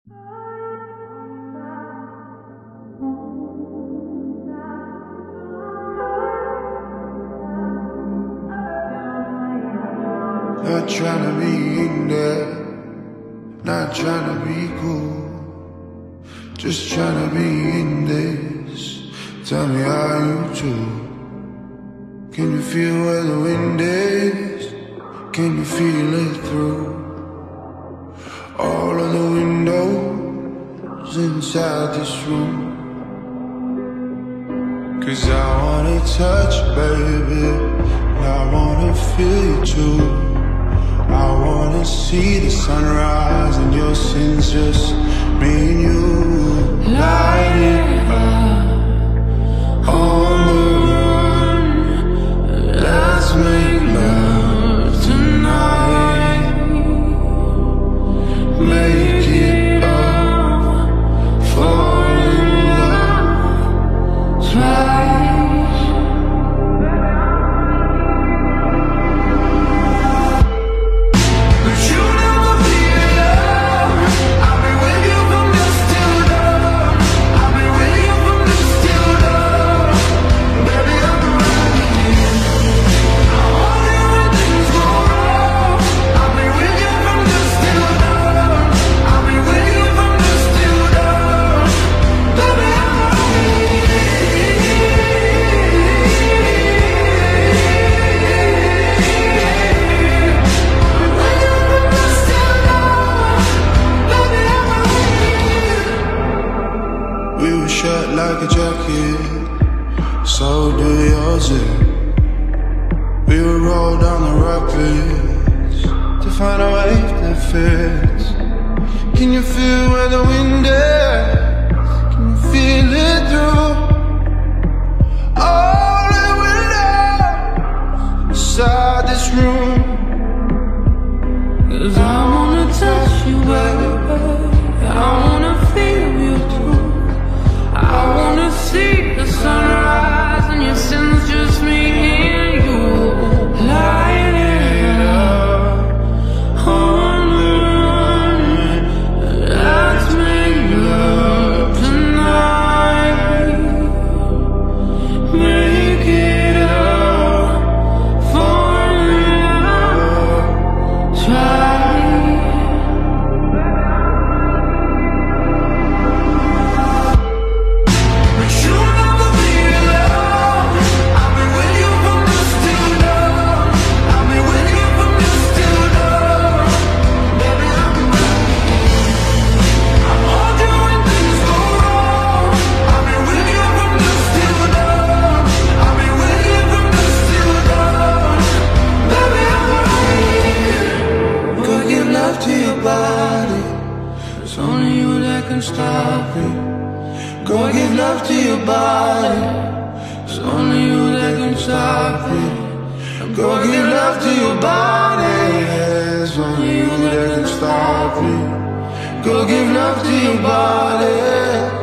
Not trying to be in there, not trying to be cool, just trying to be in this. Tell me how you do. Can you feel where the wind is? Can you feel it through all of the windows inside this room? 'Cause I wanna touch you, baby, and I wanna feel you too. I wanna see the sunrise and your sins, just me and you. Light it up on the run. Let's make love tonight. Make it up, fall in love twice. Like a jacket, so do yours. We will roll down the rapids to find a wave that fits. Can you feel where the wind is? Can you feel it through all the windows inside this room? 'Cause I wanna touch you, baby, I wanna feel you too. I wanna see the sunrise and your sins, just me and you. Light it up on the run. Let's make love tonight. Make it up, fall in love, try. Stop me. Go give love to your body. It's only you that can stop me. Go give love to your body. It's only you that can stop me. Go give love to your body.